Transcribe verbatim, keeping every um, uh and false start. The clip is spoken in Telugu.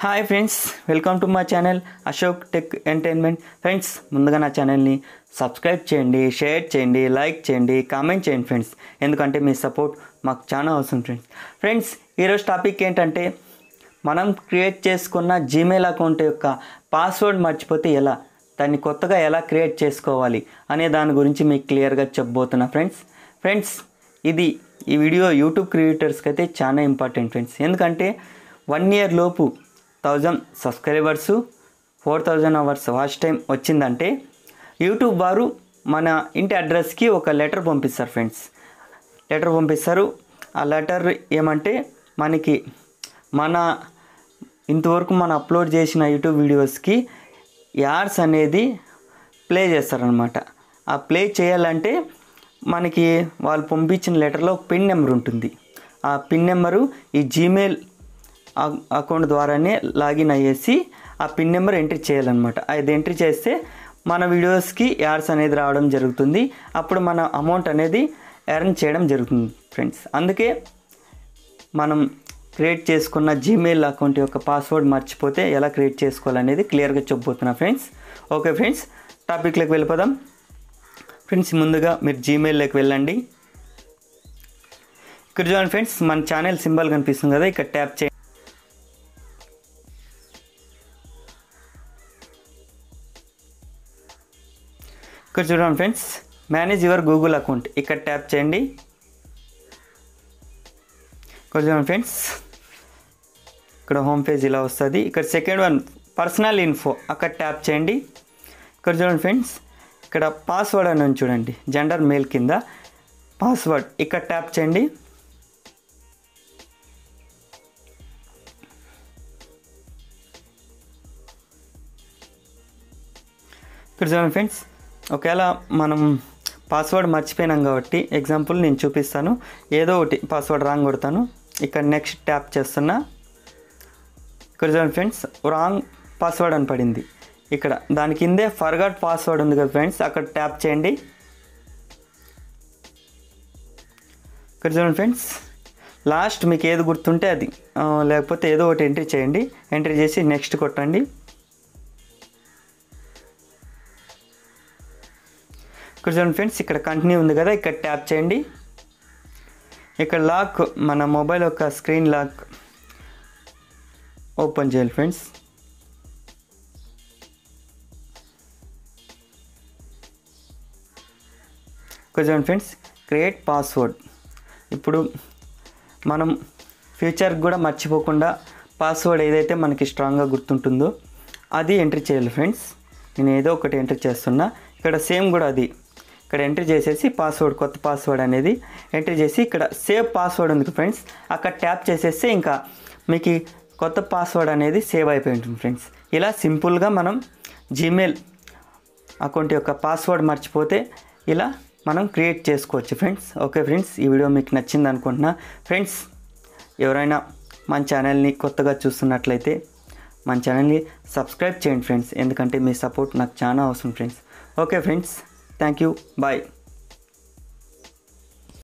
Hi friends, welcome to my channel Ashok tech entertainment. Friends, ముందుగా నా ఛానల్ని సబ్స్క్రైబ్ చేయండి, షేర్ చేయండి, లైక్ చేయండి, కామెంట్ చేయండి ఫ్రెండ్స్. ఎందుకంటే మీ సపోర్ట్ మాకు చాలా అవసరం ఫ్రెండ్స్. ఫ్రెండ్స్, ఈరోజు టాపిక్ ఏంటంటే మనం క్రియేట్ చేసుకున్న జీమెయిల్ అకౌంట్ యొక్క పాస్వర్డ్ మర్చిపోతే ఎలా, దాన్ని కొత్తగా ఎలా క్రియేట్ చేసుకోవాలి అనే దాని గురించి మీకు క్లియర్గా చెప్పబోతున్నా ఫ్రెండ్స్. ఫ్రెండ్స్, ఇది ఈ వీడియో యూట్యూబ్ క్రియేటర్స్కి అయితే చాలా ఇంపార్టెంట్ ఫ్రెండ్స్. ఎందుకంటే వన్ ఇయర్ లోపు thousand subscribers four thousand hours watch time వచ్చిందంటే యూట్యూబ్ వారు మన ఇంటి అడ్రస్కి ఒక లెటర్ పంపిస్తారు ఫ్రెండ్స్. లెటర్ పంపిస్తారు. ఆ లెటర్ ఏమంటే మనకి మన ఇంతవరకు మనం అప్లోడ్ చేసిన యూట్యూబ్ వీడియోస్కి యాడ్స్ అనేది ప్లే చేస్తారనమాట. ఆ ప్లే చేయాలంటే మనకి వాళ్ళు పంపించిన లెటర్లో పిన్ నెంబర్ ఉంటుంది. ఆ పిన్ నెంబరు ఈ జీమెయిల్ అకౌంట్ ద్వారానే లాగిన్ అయ్యేసి ఆ పిన్ నెంబర్ ఎంట్రీ చేయాలన్నమాట. అది ఎంట్రీ చేస్తే మన వీడియోస్కి యాడ్స్ అనేది రావడం జరుగుతుంది. అప్పుడు మన అమౌంట్ అనేది ఎర్న్ చేయడం జరుగుతుంది ఫ్రెండ్స్. అందుకే మనం క్రియేట్ చేసుకున్న జీమెయిల్ అకౌంట్ యొక్క పాస్వర్డ్ మర్చిపోతే ఎలా క్రియేట్ చేసుకోవాలనేది క్లియర్గా చెప్పబోతున్నా ఫ్రెండ్స్. ఓకే ఫ్రెండ్స్, టాపిక్లోకి వెళ్ళిపోదాం. ఫ్రెండ్స్, ముందుగా మీరు జీమెయిల్లోకి వెళ్ళండి. ఇక్కడ చూడండి ఫ్రెండ్స్, మన ఛానల్ సింబల్ కనిపిస్తుంది కదా, ఇక్కడ ట్యాప్ చేయండి. ఇక్కడ చూడండి friends, manage your Google account, ఇక్కడ ట్యాప్ చేయండి. ఇక్కడ చూడండి ఫ్రెండ్స్, ఇక్కడ హోమ్ పేజ్ ఇలా వస్తుంది. ఇక్కడ సెకండ్ వన్ పర్సనల్ ఇన్ఫో, అక్కడ ట్యాప్ చేయండి. ఇక్కడ చూడండి ఫ్రెండ్స్, ఇక్కడ పాస్వర్డ్ అని ఉంది చూడండి, జెండర్ మెయిల్ కింద పాస్వర్డ్, ఇక్కడ ట్యాప్ చేయండి. ఇక్కడ చూడండి ఫ్రెండ్స్, ఒకవేళ మనం పాస్వర్డ్ మర్చిపోయినాం కాబట్టి ఎగ్జాంపుల్ నేను చూపిస్తాను. ఏదో ఒకటి పాస్వర్డ్ రాంగ్ కొడతాను. ఇక్కడ నెక్స్ట్ ట్యాప్ చేస్తున్నా. ఇక్కడ చూడండి ఫ్రెండ్స్, రాంగ్ పాస్వర్డ్ అని పడింది. ఇక్కడ దాని కిందే ఫర్గాట్ పాస్వర్డ్ ఉంది కదా ఫ్రెండ్స్, అక్కడ ట్యాప్ చేయండి. ఇక్కడ చూడండి ఫ్రెండ్స్, లాస్ట్ మీకు ఏది గుర్తుంటే అది, లేకపోతే ఏదో ఒకటి ఎంట్రీ చేయండి. ఎంట్రీ చేసి నెక్స్ట్ కొట్టండి. ఇక్కడ చూడండి ఫ్రెండ్స్, ఇక్కడ కంటిన్యూ ఉంది కదా, ఇక్కడ ట్యాప్ చేయండి. ఇక్కడ లాక్, మన మొబైల్ యొక్క స్క్రీన్ లాక్ ఓపెన్ చేయాలి ఫ్రెండ్స్. ఇక్కడ చూడండి ఫ్రెండ్స్, క్రియేట్ పాస్వర్డ్. ఇప్పుడు మనం ఫ్యూచర్కి కూడా మర్చిపోకుండా పాస్వర్డ్ ఏదైతే మనకి స్ట్రాంగ్గా గుర్తుంటుందో అది ఎంట్రీ చేయాలి ఫ్రెండ్స్. నేను ఏదో ఒకటి ఎంట్రీ చేస్తున్నా. ఇక్కడ సేమ్ కూడా అది ఇక్కడ ఎంట్రీ చేసేసి పాస్వర్డ్, కొత్త పాస్వర్డ్ అనేది ఎంట్రీ చేసి ఇక్కడ సేవ్ పాస్వర్డ్ ఉంది ఫ్రెండ్స్, అక్కడ ట్యాప్ చేసేస్తే ఇంకా మీకు కొత్త పాస్వర్డ్ అనేది సేవ్ అయిపోయి ఉంటుంది ఫ్రెండ్స్. ఇలా సింపుల్గా మనం జీమెయిల్ అకౌంట్ యొక్క పాస్వర్డ్ మర్చిపోతే ఇలా మనం క్రియేట్ చేసుకోవచ్చు ఫ్రెండ్స్. ఓకే ఫ్రెండ్స్, ఈ వీడియో మీకు నచ్చింది అనుకుంటున్నా. ఫ్రెండ్స్, ఎవరైనా మన ఛానల్ని కొత్తగా చూస్తున్నట్లయితే మన ఛానల్ని సబ్స్క్రైబ్ చేయండి ఫ్రెండ్స్. ఎందుకంటే మీ సపోర్ట్ నాకు చాలా అవసరం friends. Okay friends, thank you, bye.